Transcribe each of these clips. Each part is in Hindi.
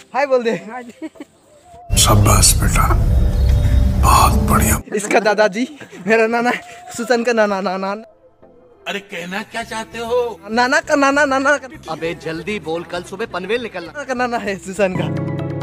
हाय बोल दे। शाबाश बेटा, बहुत बढ़िया। इसका दादाजी, मेरा नाना, सुसन का नाना नाना। अरे कहना क्या चाहते हो? नाना का नाना नाना का। अबे जल्दी बोल, कल सुबह पनवेल निकलना। नाना का नाना है सुसन का।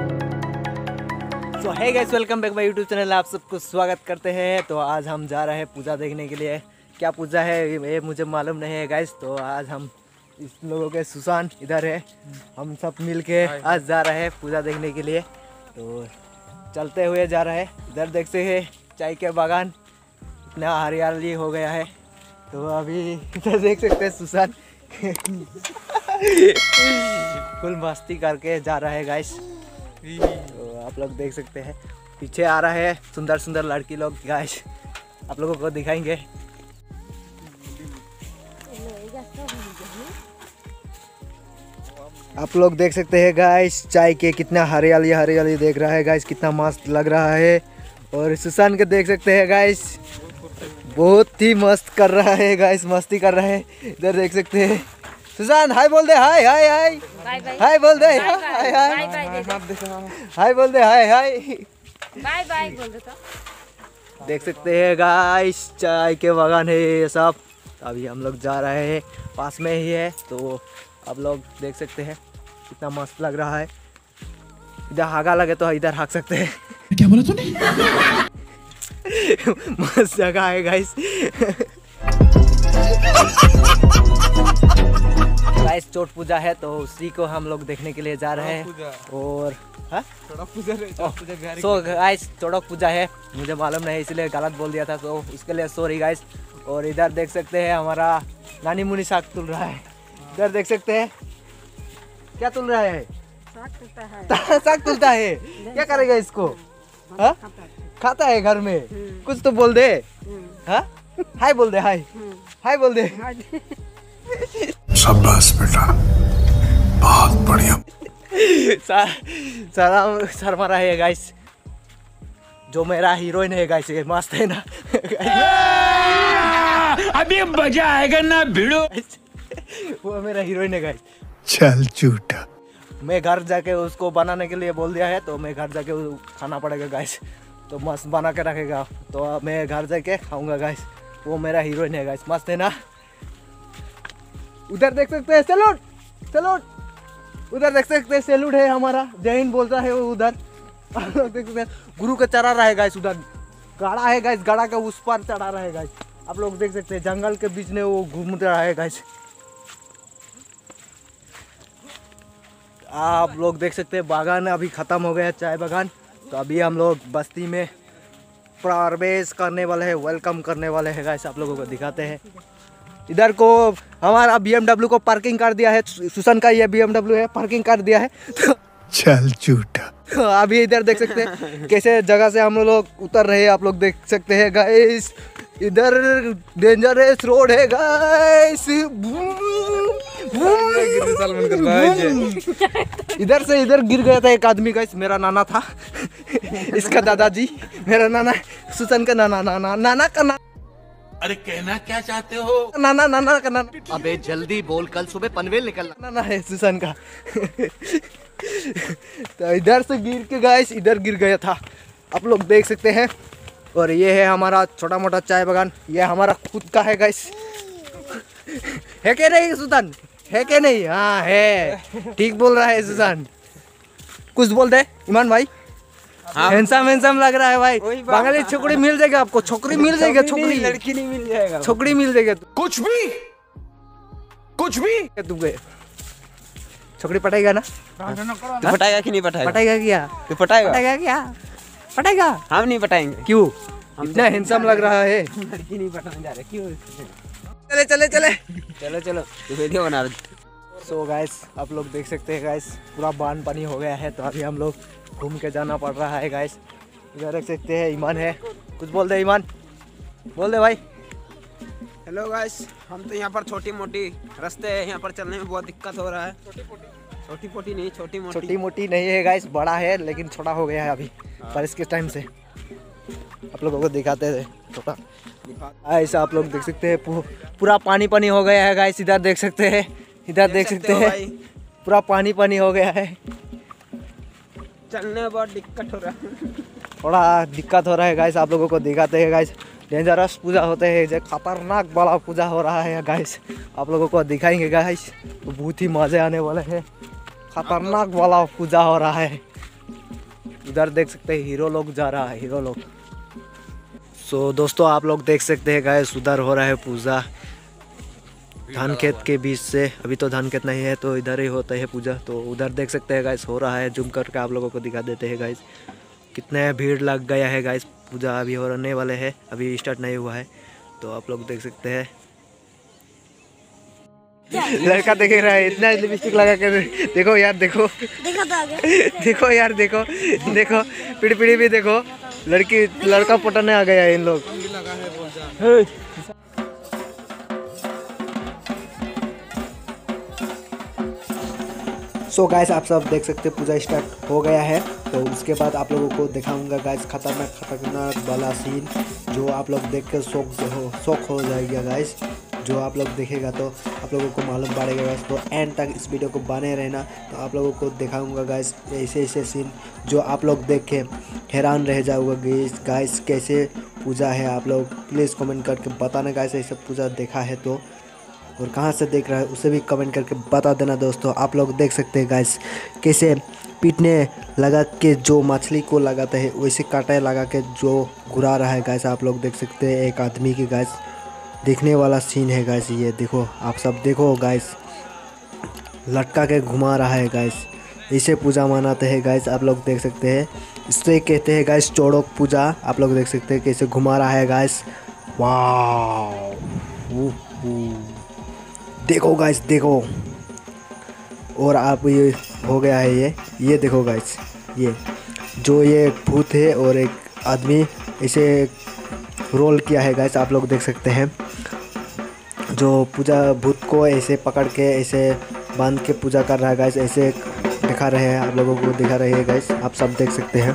तो hey guys, welcome back my YouTube channel. आप सबको स्वागत करते हैं। तो आज हम जा रहे हैं पूजा देखने के लिए। क्या पूजा है ये मुझे मालूम नहीं है गाइस। तो आज हम इस लोगों के सुसान इधर है, हम सब मिल के आज जा रहे हैं पूजा देखने के लिए। तो चलते हुए जा रहे हैं। इधर देखते हैं चाय के बागान, इतना हरियाली हो गया है। तो अभी इधर देख सकते हैं सुसान फुल मस्ती करके जा रहा है गाइस। तो आप लोग देख सकते हैं पीछे आ रहा है सुंदर सुंदर लड़की लोग गाइस, आप लोगों को दिखाएंगे। आप लोग देख सकते हैं गाइस चाय के कितना हरियाली हरियाली देख रहा है गाइस, कितना मस्त लग रहा है। और सुसान के देख सकते हैं गाइस, बहुत ही मस्त कर रहा है गाइस, मस्ती कर रहा है। इधर देख सकते हैं सुसान, हाय बोल दे, हाय हाय हाय हाय बोल दे, हाय हाय हाय बोल दे, हाय हाय बाय बाय बोल दे। तो देख सकते हैं गाइस चाय के बागान है ये सब। अभी हम लोग जा रहे हैं, पास में ही है। तो आप लोग देख सकते हैं कितना मस्त लग रहा है। इधर हागा लगे तो इधर हाँक सकते हैं। क्या बोला तूने? मस्त जगह है गाइस। गाइस चोट पूजा है तो उसी को हम लोग देखने के लिए जा रहे हैं। और सो गाइस चौड़क पूजा है, मुझे मालूम नहीं इसलिए गलत बोल दिया था, तो इसके लिए सॉरी गाइस। और इधर देख सकते हैं हमारा नानी मुनी साग तुल रहा है। इधर देख सकते हैं क्या तुल रहा है, साग तुलता है। क्या करेगा इसको? हाँ खाता है घर में, कुछ तो बोल दे। हाँ हाय बोल दे, हाय हाय बोल दे। शाबाश बेटा, बहुत बढ़िया। सारा शर्मा रहा है गाइस, जो मेरा हीरोइन है गाइस, ये मस्त है ना। अभी मजा आएगा ना भिड़ो। वो मेरा हीरोइन है गाइस। चल झूठा। मैं घर जाके उसको बनाने के लिए बोल दिया है, तो मैं घर जाके खाना पड़ेगा गाइस। तो मस्त बना के रखेगा, तो मैं घर जाके खाऊंगा गाइस। वो मेरा हीरोइन है गाइस, मस्त है ना। उधर देख सकते हैं सैल्यूट सैल्यूट, उधर देख सकते हैं सैल्यूट है हमारा, जय हिंद बोलता है वो उधर। आप लोग देख सकते हैं गुरु का चढ़ा रहा है गाइस, उधर गाड़ा है गाइस, गाड़ा के उस पर चढ़ा रहा है गाइस। आप लोग देख सकते हैं जंगल के बीच में वो घूम रहा है गाइस। आप लोग देख सकते हैं बागान अभी ख़त्म हो गया है, चाय बागान। तो अभी हम लोग बस्ती में प्रवेश करने वाले हैं, वेलकम करने वाले हैं गाइस। आप लोगों को दिखाते हैं। इधर को हमारा BMW को पार्किंग कर दिया है, सुसन का ये BMW है, पार्किंग कर दिया है। चल झूठा। अभी इधर देख सकते हैं कैसे जगह से हम लोग उतर रहे हैं, आप लोग देख सकते हैं गाइस। इधर डेंजरस रोड है गाइस। इधर से इधर गिर गया था एक आदमी गाइस, मेरा नाना था। इसका दादाजी, मेरा नाना, सुसन का नाना नाना नाना का नाना। अरे कहना क्या चाहते हो? नाना नाना का नाना। अबे जल्दी बोल, कल सुबह पनवेल निकलना। नाना है सुसन का। तो इधर से गिर के गाइस इधर गिर गया था, आप लोग देख सकते हैं। और ये है हमारा छोटा मोटा चाय बागान, ये हमारा खुद का है गाइस। है क्या नहीं सुसन, है क्या नहीं? हाँ है, ठीक बोल रहा है सुसन। कुछ बोल दे ईमान भाई। हैंडसम हैंडसम लग रहा है भाई। बंगाली छोकरी मिल जाएगा आपको, छोकरी मिल जाएगा, छोकरी लड़की नहीं मिल जाएगा, छोकरी मिल जाएगा। कुछ भी तुमको छोकरी पटाएगा ना? तू पटाएगा कि नहीं पटाएगा? पटाएगा क्या? तू पटाएगा? पटाएगा क्या? पटाएगा? हम नहीं पटाएंगे। क्यों? इतना हैंडसम लग रहा है। लड़की नहीं पटाने जा रहे क्यों? चले चले चले चलो चलो, तू वीडियो बना रहे। सो गाइस आप लोग देख सकते हैं गाइस, पूरा बांध पानी हो गया है। तो अभी हम लोग घूम के जाना पड़ रहा है गाइस। इधर देख सकते हैं ईमान है, कुछ बोल दे ईमान, बोल दे भाई। हेलो गाइस, हम तो यहाँ पर छोटी मोटी रास्ते है, यहाँ पर चलने में बहुत दिक्कत हो रहा है। छोटी मोटी नहीं, छोटी मोटी नहीं है गाइस, बड़ा है लेकिन छोटा हो गया है अभी बारिश के टाइम से। आप लोगों को दिखाते थे छोटा ऐसा। आप लोग देख सकते हैं पूरा पानी पानी हो गया है गाइस। इधर देख सकते हैं, इधर देख सकते हैं पूरा पानी पानी हो गया है। चलने में बहुत दिक्कत हो रहा है। थोड़ा दिक्कत हो रहा है गाइस, आप लोगों को दिखाते हैं गाइस। डेंजरस पूजा होते हैं, जो खतरनाक वाला पूजा हो रहा है गाइस, आप लोगों को दिखाएंगे गाइस। तो बहुत ही मजे आने वाले हैं, खतरनाक वाला पूजा हो रहा है। इधर देख सकते हैं हीरो लोग जा रहा है, हीरो लोग। सो दोस्तों आप लोग देख सकते हैं गाइस, उधर हो रहा है पूजा धान खेत के बीच से। अभी तो धान खेत नहीं है तो इधर ही होता है पूजा। तो उधर देख सकते हैं गाइस हो रहा है, जूम करके आप लोगों को दिखा देते हैं गाइस। कितने भीड़ लग गया है गाइस, पूजा अभी होने वाले हैं, अभी स्टार्ट नहीं हुआ है। तो आप लोग देख सकते हैं लड़का देख रहा है, इतना लिपस्टिक लगा के। देखो यार, देखो देखा तो आगे। देखो यार, देखो देखो पीढ़ी भी देखो, लड़का पटाने आ गया है इन लोग। सो गाइस आप सब देख सकते हैं पूजा स्टार्ट हो गया है। तो उसके बाद आप लोगों को दिखाऊंगा गाइस खतरनाक वाला सीन, जो आप लोग देख कर शौक हो जाएगा गाइस। जो आप लोग देखेगा तो आप लोगों को मालूम पड़ेगा गाइस। तो एंड तक इस वीडियो को बने रहना, तो आप लोगों को दिखाऊंगा गाइस ऐसे सीन जो आप लोग देख के हैरान रह जाओगे गाइस। कैसे पूजा है, आप लोग प्लीज़ कमेंट करके बताना गाइस, ऐसे पूजा देखा है तो, और कहाँ से देख रहा है उसे भी कमेंट करके बता देना दोस्तों। आप लोग देख सकते हैं गाइस कैसे पीटने लगा के जो मछली को लगाते हैं वैसे कांटे लगा के जो घुरा रहा है गाइस। आप लोग देख सकते हैं एक आदमी की गाइस, देखने वाला सीन है गाइस। ये देखो, आप सब देखो गाइस, लटका के घुमा रहा है गाइस। इसे पूजा मनाते हैं गाइस, आप लोग देख सकते हैं। इससे कहते हैं गाइस चौड़क पूजा। आप लोग देख सकते हैं कैसे घुमा रहा है गाइस। वाह, देखो गाइस, देखो। और आप ये हो गया है, ये देखो गाइस, ये जो ये भूत है और एक आदमी इसे रोल किया है गाइस। आप लोग देख सकते हैं जो पूजा भूत को ऐसे पकड़ के ऐसे बांध के पूजा कर रहा है गाइस। ऐसे दिखा रहे हैं, आप लोगों को दिखा रहे हैं गाइस, आप सब देख सकते हैं।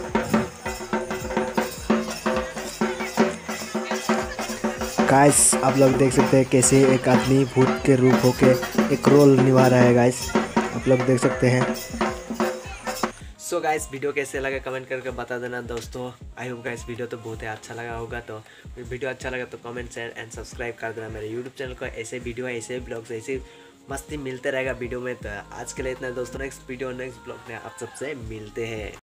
गाइस आप लोग देख सकते हैं कैसे एक आदमी भूत के रूप होके एक रोल निभा रहा है गाइस, आप लोग देख सकते हैं। सो गाइस वीडियो कैसे लगा कमेंट करके बता देना दोस्तों। आई होप गाइस वीडियो तो बहुत ही अच्छा लगा होगा। तो वीडियो अच्छा लगा तो कमेंट शेयर एंड सब्सक्राइब कर देना मेरे यूट्यूब चैनल को। ऐसे वीडियो ऐसे ब्लॉग्स ऐसे मस्ती मिलते रहेगा वीडियो में। तो आज के लिए इतना दोस्तों, नेक्स्ट वीडियो नेक्स्ट ब्लॉग में आप सबसे मिलते हैं।